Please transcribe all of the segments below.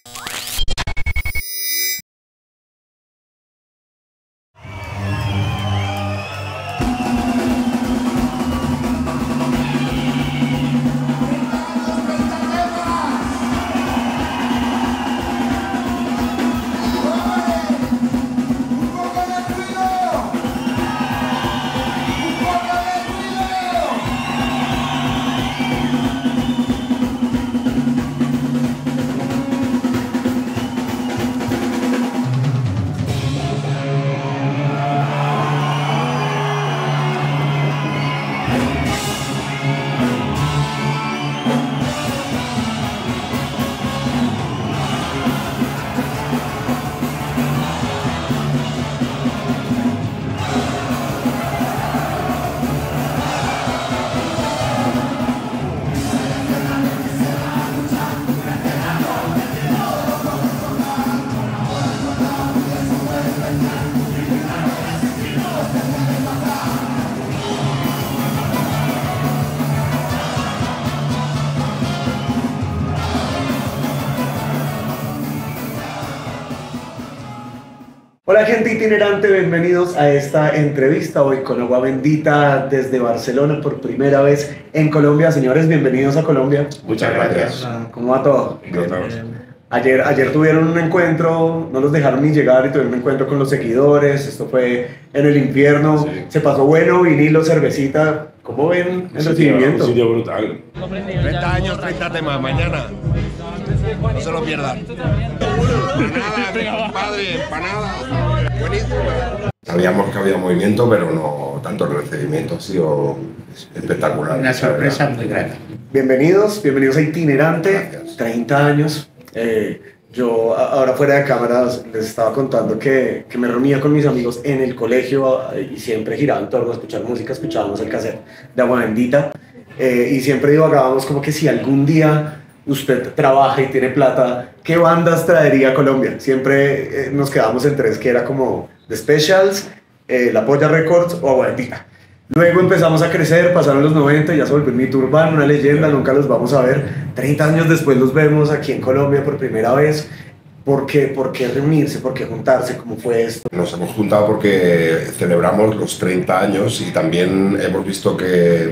Hola gente itinerante, bienvenidos a esta entrevista hoy con Agua Bendita desde Barcelona por primera vez en Colombia. Señores, bienvenidos a Colombia. Muchas gracias. ¿Cómo va todo? Bien. Ayer tuvieron un encuentro, no los dejaron ni llegar y tuvieron un encuentro con los seguidores. Esto fue en el infierno, sí. Se pasó bueno, vinilo, cervecita. ¿Cómo ven el recibimiento? Un sitio brutal. 30 años, 30 temas, mañana. No se lo pierdan. Empanadas, padre, empanadas. Buenísimo. Sabíamos que había movimiento, pero no tanto. El recibimiento ha sido espectacular. Una sorpresa muy grande. Bienvenidos a Itinerante, Gracias. 30 años. Yo ahora fuera de cámaras les estaba contando que me reunía con mis amigos en el colegio y siempre giraba en torno a escuchar música, escuchábamos el cassette de Agua Bendita y siempre divagábamos como que si algún día usted trabaja y tiene plata, ¿qué bandas traería a Colombia? Siempre nos quedamos en tres, que era como The Specials, La Polla Records o Agua Bendita. Luego empezamos a crecer, pasaron los 90, ya se volvió un mito urbano, una leyenda, nunca los vamos a ver. 30 años después los vemos aquí en Colombia por primera vez. ¿Por qué reunirse? ¿Por qué juntarse? ¿Cómo fue esto? Nos hemos juntado porque celebramos los 30 años y también hemos visto que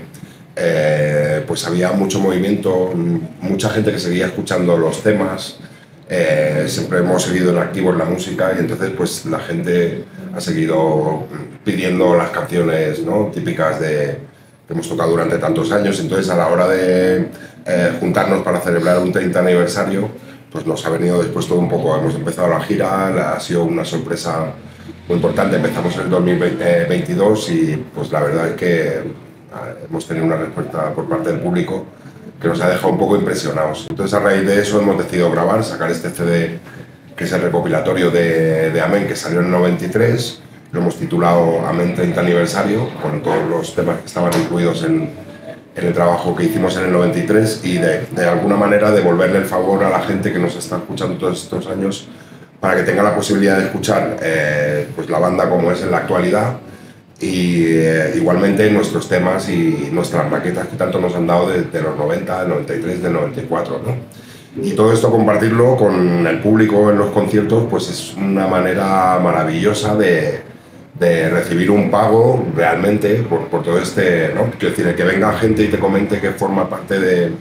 pues había mucho movimiento, mucha gente que seguía escuchando los temas. Siempre hemos seguido en activo en la música y entonces pues la gente ha seguido pidiendo las canciones, ¿no?, típicas que hemos tocado durante tantos años. Entonces a la hora de juntarnos para celebrar un 30 aniversario, pues nos ha venido después todo un poco. Hemos empezado la gira, ha sido una sorpresa muy importante. Empezamos en el 2022 y pues la verdad es que hemos tenido una respuesta por parte del público que nos ha dejado un poco impresionados. Entonces a raíz de eso hemos decidido grabar, sacar este CD que es el recopilatorio de Amén, que salió en el 93. Lo hemos titulado Amén 30 aniversario, con todos los temas que estaban incluidos en el trabajo que hicimos en el 93 y de alguna manera devolverle el favor a la gente que nos está escuchando todos estos años para que tenga la posibilidad de escuchar pues la banda como es en la actualidad y igualmente nuestros temas y nuestras maquetas que tanto nos han dado de los 90, del 93, del 94, ¿no? Y todo esto compartirlo con el público en los conciertos pues es una manera maravillosa de recibir un pago realmente por todo este, ¿no? Quiero decir, el que venga gente y te comente que forma parte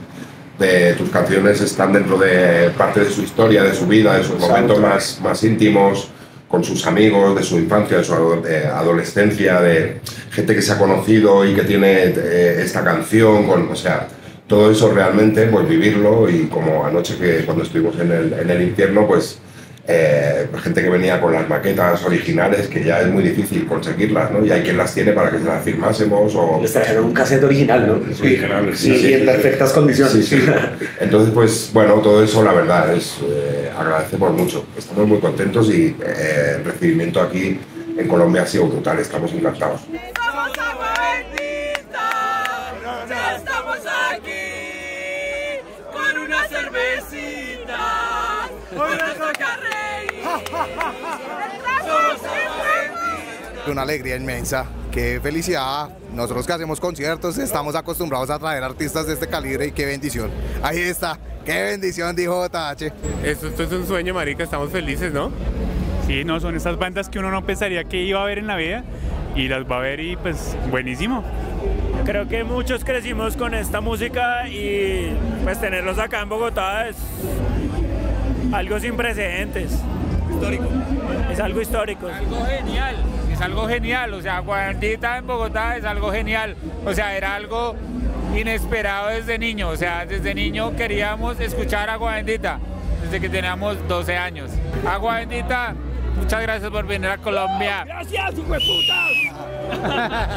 de tus canciones, están dentro de parte de su historia, de su vida, de sus momentos más íntimos, con sus amigos, de su infancia, de su adolescencia, de gente que se ha conocido y que tiene esta canción, o sea, todo eso realmente, pues vivirlo. Y como anoche que cuando estuvimos en el infierno, pues gente que venía con las maquetas originales, que ya es muy difícil conseguirlas, ¿no? Y hay quien las tiene para que se las firmásemos o... Les trajeron un cassette original, ¿no? Sí, original, sí, sí, en perfectas condiciones. Sí, sí. Entonces, pues bueno, todo eso la verdad es agradecemos mucho. Estamos muy contentos y el recibimiento aquí en Colombia ha sido brutal, estamos encantados. ¡Somos Agua Bendita! ¡Ya estamos aquí! ¡Con una cervecita! ¡Hoy nos toca reír! ¡Somos Agua Bendita! Una alegría inmensa qué felicidad. Nosotros que hacemos conciertos estamos acostumbrados a traer artistas de este calibre y qué bendición. Ahí está, qué bendición, dijo JH. Esto es un sueño, marica, estamos felices, ¿no? Sí, no, son esas bandas que uno no pensaría que iba a ver en la vida y las va a ver y pues buenísimo. Creo que muchos crecimos con esta música y pues tenerlos acá en Bogotá es algo sin precedentes. Histórico. Es algo histórico. Es algo genial, o sea, Aguadendita en Bogotá es algo genial, o sea, era algo inesperado desde niño, o sea, desde niño queríamos escuchar Aguadendita, desde que teníamos 12 años. Aguadendita, muchas gracias por venir a Colombia. ¡Gracias, hijo de puta!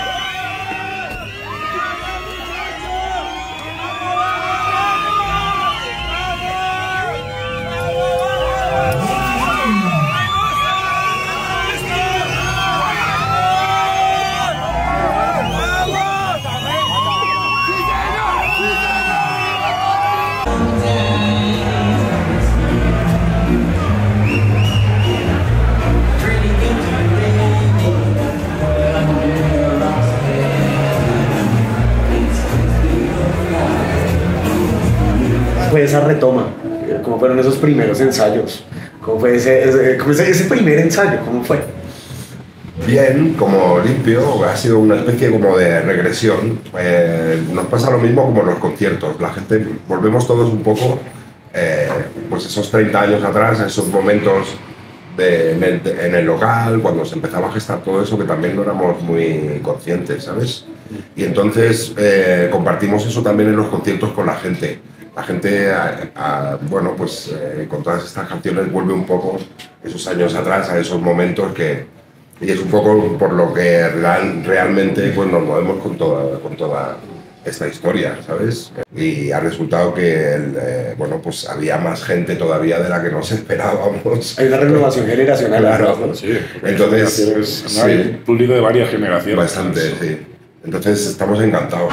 Fue esa retoma? ¿Cómo fueron esos primeros ensayos? ¿Cómo fue ese primer ensayo? ¿Cómo fue? Bien, como limpio, ha sido una especie como de regresión. Nos pasa lo mismo como en los conciertos. La gente, volvemos todos un poco, pues esos 30 años atrás, a esos momentos en el local, cuando se empezaba a gestar todo eso, que también no éramos muy conscientes, ¿sabes? Y entonces compartimos eso también en los conciertos con la gente. La gente, bueno, pues con todas estas canciones vuelve un poco esos años atrás, a esos momentos y es un poco por lo que realmente pues, nos movemos con toda esta historia, ¿sabes? Y ha resultado que, bueno, pues había más gente todavía de la que nos esperábamos. Hay una renovación generacional. Claro, ¿no? sí. Entonces, sí. Hay público de varias generaciones. Bastante, sí. Entonces estamos encantados.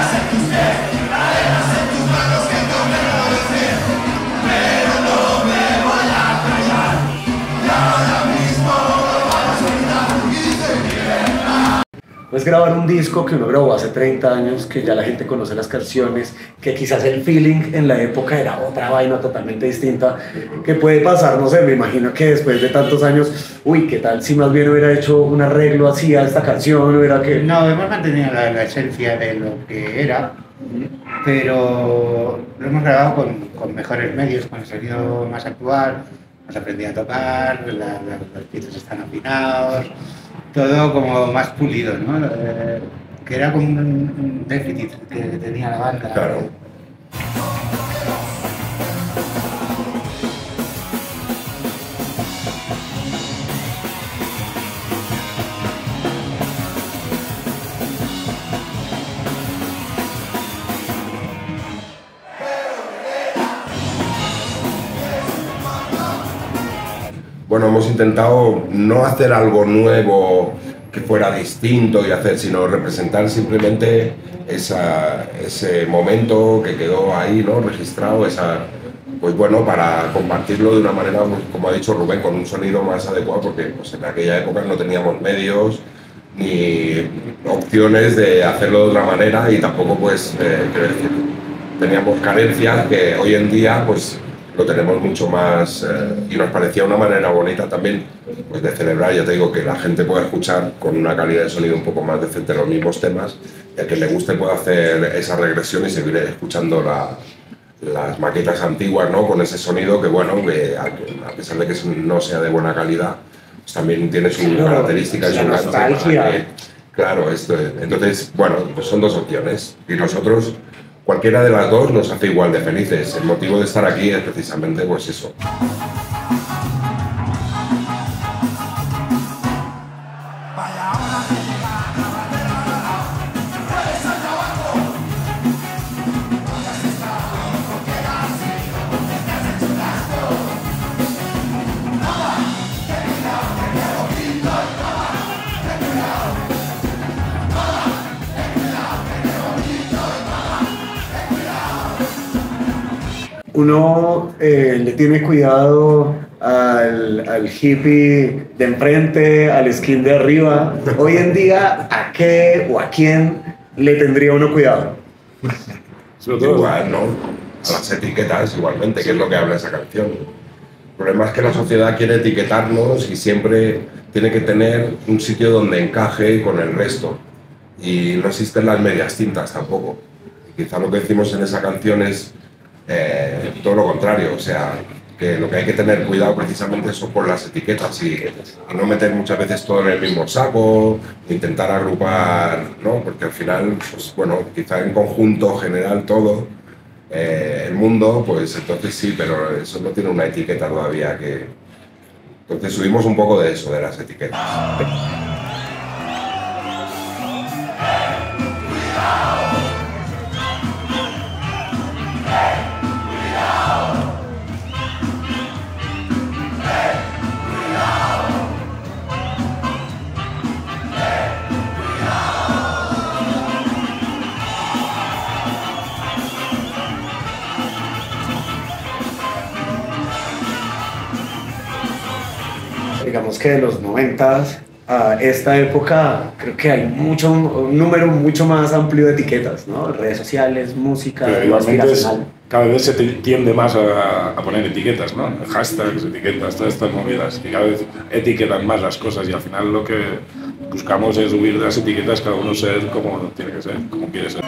No es grabar un disco que uno grabó hace 30 años, que ya la gente conoce las canciones, que quizás el feeling en la época era otra vaina totalmente distinta, que puede pasar, no sé, me imagino que después de tantos años, uy, ¿qué tal si más bien hubiera hecho un arreglo así a esta canción? Hubiera que... No, hemos mantenido la esencia de lo que era, pero lo hemos grabado con mejores medios, con el sonido más actual, hemos aprendido a tocar, los pisos están afinados, todo como más pulido, ¿no? Que era como un déficit que tenía la banda. Claro. Bueno, hemos intentado no hacer algo nuevo que fuera distinto y hacer, sino representar simplemente ese momento que quedó ahí, ¿no? Registrado, pues bueno, para compartirlo de una manera, pues, como ha dicho Rubén, con un sonido más adecuado, porque pues, en aquella época no teníamos medios ni opciones de hacerlo de otra manera y tampoco, pues, quiero decir, teníamos carencias que hoy en día, pues, lo tenemos mucho más y nos parecía una manera bonita también pues, de celebrar, ya te digo, que la gente pueda escuchar con una calidad de sonido un poco más decente los mismos temas y a quien le guste pueda hacer esa regresión y seguir escuchando las maquetas antiguas, ¿no? Con ese sonido que, bueno, que a pesar de que no sea de buena calidad, pues también tiene su característica y su nostalgia. Claro, entonces, bueno, pues son dos opciones y nosotros... Cualquiera de las dos nos hace igual de felices. El motivo de estar aquí es precisamente pues eso. Uno le tiene cuidado al hippie de enfrente, al skin de arriba. Hoy en día, ¿a qué o a quién le tendría uno cuidado? Igual, ¿no? A las etiquetas, igualmente, que es lo que habla esa canción. El problema es que la sociedad quiere etiquetarnos y siempre tiene que tener un sitio donde encaje con el resto. Y no existen las medias tintas tampoco. Y quizá lo que decimos en esa canción es todo lo contrario, o sea, que lo que hay que tener cuidado precisamente eso con las etiquetas y no meter muchas veces todo en el mismo saco, intentar agrupar, ¿no? Porque al final, pues bueno, quizá en conjunto general todo, el mundo, pues entonces sí, pero eso no tiene una etiqueta todavía que... Entonces subimos un poco de eso, de las etiquetas. Digamos que de los 90s a esta época creo que hay un número mucho más amplio de etiquetas, ¿no? Redes sociales, música, pero igualmente aspiracional. Cada vez se tiende más a poner etiquetas, ¿no? Hashtags, etiquetas, todas estas movidas. Y cada vez etiquetan más las cosas y al final lo que buscamos es huir de las etiquetas, cada uno ser como tiene que ser, como quiere ser.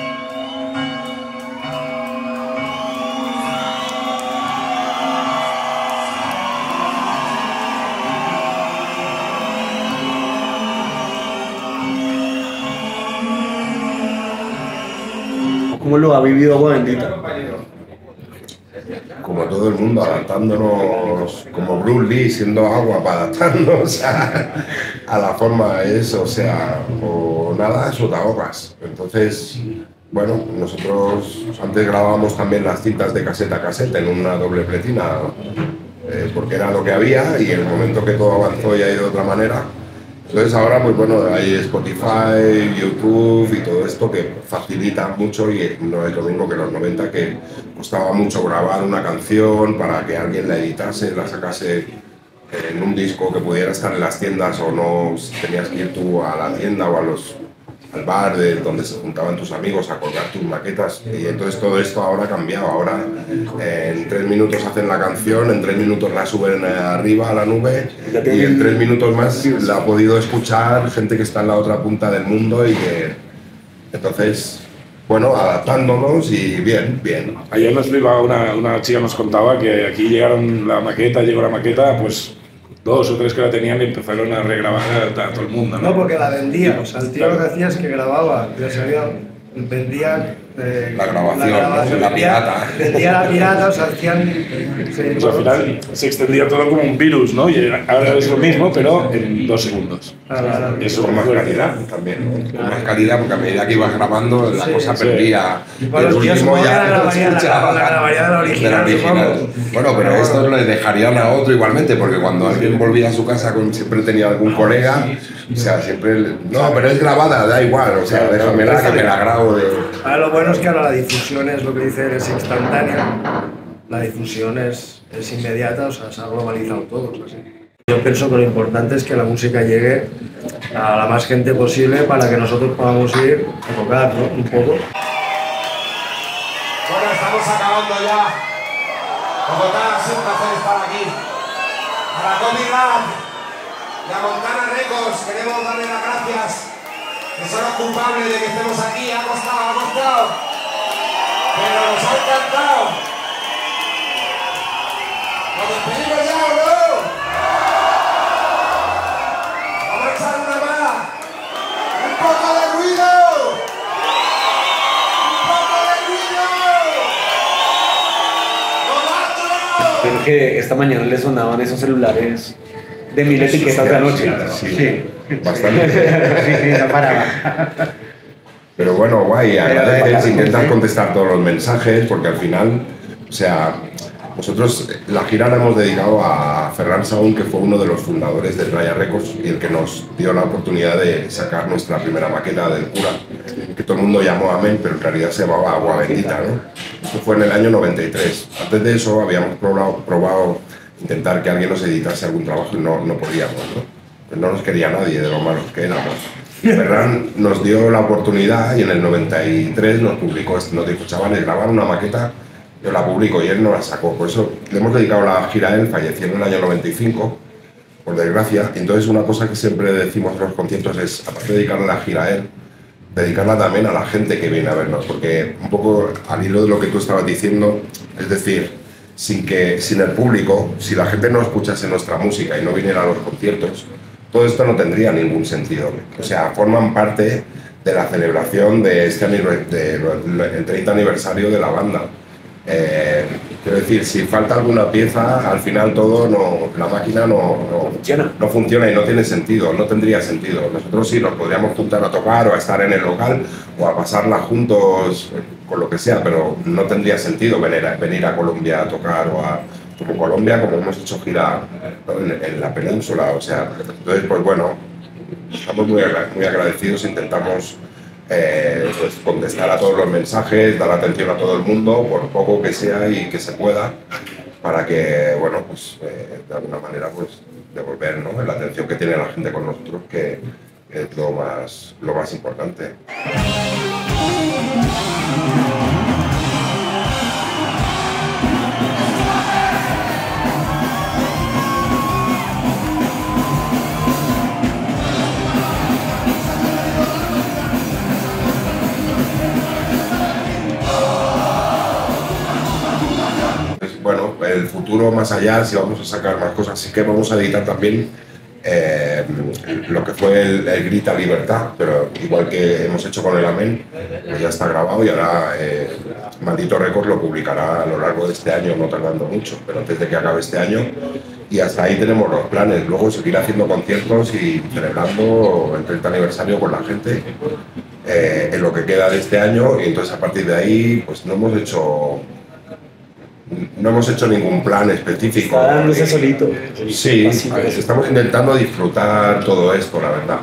¿Cómo lo ha vivido Agua Bendita? Como todo el mundo, adaptándonos, como Bruce Lee siendo agua para adaptarnos a la forma de eso, o sea, o nada, eso te ahogas. Entonces, bueno, nosotros antes grabábamos también las cintas de caseta a caseta en una doble pletina, porque era lo que había y en el momento que todo avanzó y ha ido de otra manera. Entonces ahora, pues bueno, hay Spotify, YouTube y todo esto que facilita mucho y no es lo mismo que los 90 que costaba mucho grabar una canción para que alguien la editase, la sacase en un disco que pudiera estar en las tiendas o no tenías que ir tú a la tienda o al bar donde se juntaban tus amigos a colgar tus maquetas y entonces todo esto ahora ha cambiado, ahora en 3 minutos hacen la canción, en 3 minutos la suben arriba a la nube y en 3 minutos más la ha podido escuchar gente que está en la otra punta del mundo y que entonces, bueno, adaptándonos y bien, bien. Ayer nos iba una chica nos contaba que aquí llegó la maqueta, pues 2 o 3 que la tenían y empezaron a regrabar a todo el mundo, ¿no? No, porque la vendía, o sea, el tío lo que hacía es que grababa, vendía la grabación, la pirata. Vendía la pirata, o sea, hacían... Pues al final se extendía todo como un virus, ¿no? Y ahora es lo mismo, pero en 2 segundos. Eso con más calidad también, ¿no? Con más calidad, porque a medida que ibas grabando la cosa perdía. Y para los tíos como ya la grabaría de la original. Bueno, pero esto le dejarían a otro igualmente, porque cuando alguien volvía a su casa siempre tenía algún colega, o sea, siempre... No, pero es grabada, da igual, o sea, déjamela que me la grabo de... Ahora lo bueno es que ahora la difusión es lo que dice él, es instantánea. La difusión es inmediata, o sea, se ha globalizado todo. O sea, sí. Yo pienso que lo importante es que la música llegue a la más gente posible para que nosotros podamos ir a tocar, ¿no? Un poco. Bueno, estamos acabando ya. Bogotá, es un placer estar aquí. A la Tommy Rap y a Montana Records queremos darle las gracias, que son los culpables de que estemos aquí. Ha costado, pero nos ha encantado. ¡Nos despedimos ya, bro! ¡Vamos a echar una más! ¡Un poco de ruido! ¡Un poco de ruido! ¡Nosotros! Creo que esta mañana le sonaban esos celulares de 1000 etiquetas de la noche. Sí, bastante. Sí, no paraba. Pero bueno, guay, agradeces, intentas contestar todos los mensajes, porque al final, o sea, nosotros la gira la hemos dedicado a Ferran Saúl, que fue uno de los fundadores de Raya Records y el que nos dio la oportunidad de sacar nuestra primera maqueta del Cura, que todo el mundo llamó Amén, pero en realidad se llamaba Agua Bendita, ¿no? Esto fue en el año 93. Antes de eso habíamos probado intentar que alguien nos editase algún trabajo y no podíamos, ¿no? No nos quería nadie de lo malos que éramos. Ferran nos dio la oportunidad y en el 93 nos publicó esto, nos dijo, chavales, grabar una maqueta, yo la publico, y él no la sacó. Por eso le hemos dedicado la gira a él, falleció en el año 95, por desgracia. Y entonces una cosa que siempre decimos en los conciertos es, aparte de dedicarle la gira a él, dedicarla también a la gente que viene a vernos, porque un poco al hilo de lo que tú estabas diciendo, es decir, sin el público, si la gente no escuchase nuestra música y no viniera a los conciertos, todo esto no tendría ningún sentido. O sea, forman parte de la celebración de el 30 aniversario de la banda. Quiero decir, si falta alguna pieza, al final la máquina no funciona y no tiene sentido, no tendría sentido. Nosotros sí nos podríamos juntar a tocar o a estar en el local o a pasarla juntos con lo que sea, pero no tendría sentido venir a Colombia a tocar como Colombia, como hemos hecho gira en la península. O sea, entonces, pues bueno, estamos muy agradecidos, intentamos pues contestar a todos los mensajes, dar atención a todo el mundo, por poco que sea y que se pueda, para que, bueno, pues de alguna manera pues devolver, ¿no?, la atención que tiene la gente con nosotros, que es lo más importante. Bueno, el futuro más allá, si vamos a sacar más cosas, sí que vamos a editar también lo que fue el Grita Libertad, pero igual que hemos hecho con el Amén, pues ya está grabado y ahora Maldito Records lo publicará a lo largo de este año, no tardando mucho, pero antes de que acabe este año, y hasta ahí tenemos los planes. Luego seguir haciendo conciertos y celebrando el 30 aniversario con la gente en lo que queda de este año, y entonces a partir de ahí pues no hemos hecho ningún plan específico. Está dándose solito. Sí, estamos intentando disfrutar todo esto, la verdad.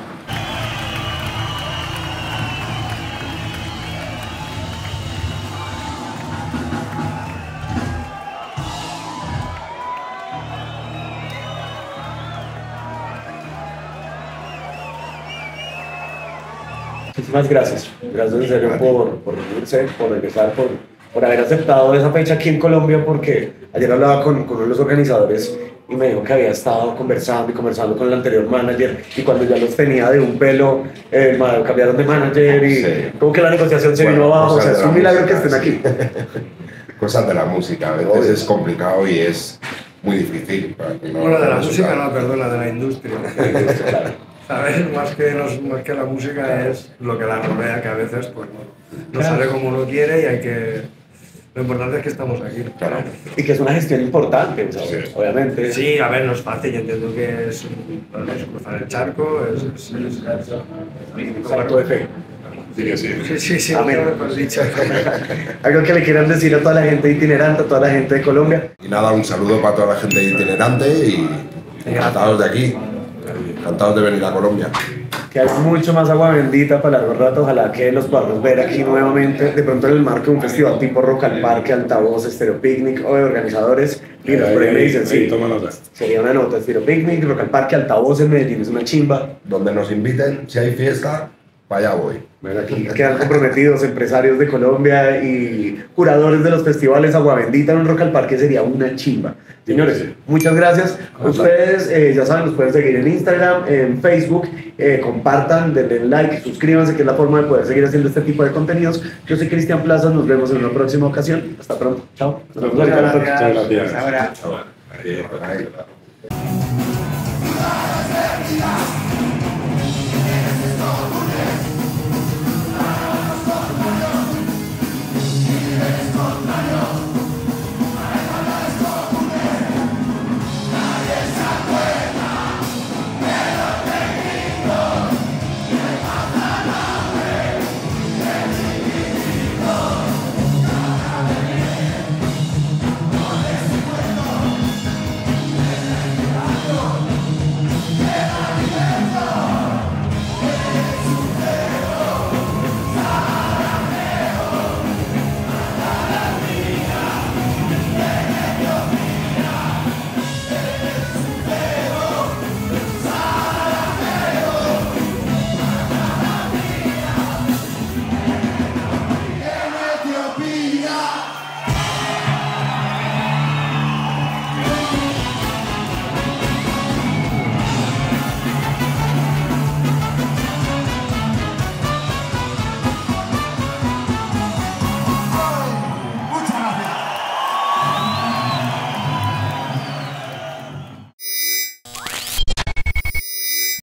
Muchísimas gracias. Gracias en serio por unirse, por regresar, por haber aceptado esa fecha aquí en Colombia, porque ayer hablaba con uno de los organizadores y me dijo que había estado conversando con el anterior manager, y cuando ya los tenía de un pelo, cambiaron de manager y sí, como que la negociación se vino abajo. O sea, es un milagro que estén aquí. Cosas de la música, a veces es complicado y es muy difícil. Bueno, de la música no, perdona, de la industria. ¿Sabes? Más que la música es lo que la rodea, que a veces pues no sale como uno quiere, y hay que... Lo importante es que estamos aquí. Claro. Y que es una gestión importante, ¿sabes? Sí. Obviamente. Sí, a ver, no es fácil, yo entiendo que es cruzar el charco, es un salto de fe. Sí, amén. Algo que le quieran decir a toda la gente itinerante, a toda la gente de Colombia. Y nada, un saludo para toda la gente itinerante y encantados de aquí, encantados de venir a Colombia. Que hay mucho más agua bendita para largo rato, ojalá que los podamos ver aquí nuevamente, de pronto en el marco de un festival tipo Rock al Parque, Altavoz, Stereo Picnic o de organizadores. Y por ahí me dicen, sí, toma nota. Sería una nota, Stereo Picnic, Rock al Parque, Altavoz en Medellín, es una chimba. Donde nos inviten, si hay fiesta, para allá voy. Aquí quedan comprometidos empresarios de Colombia y curadores de los festivales. Agua bendita en un Rock al Parque sería una chimba. Señores, muchas gracias. Ustedes ya saben, nos pueden seguir en Instagram, en Facebook. Compartan, denle like, suscríbanse, que es la forma de poder seguir haciendo este tipo de contenidos. Yo soy Cristian Plaza, nos vemos en una próxima ocasión. Hasta pronto. Chao. Nos vemos ahorita. Muchas gracias. Ahora.